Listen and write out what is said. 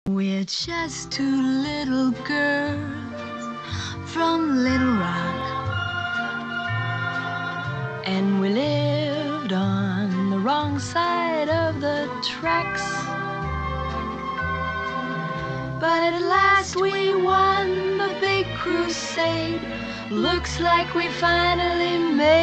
We're just two little girls from Little Rock, and we lived on the wrong side of the tracks. But at last we won the big crusade. Looks like we finally made